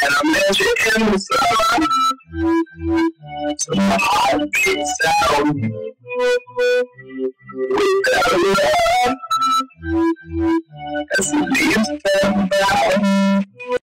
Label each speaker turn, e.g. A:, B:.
A: And I met you in the sun. So my heart beats out without love. As the leaves fall by.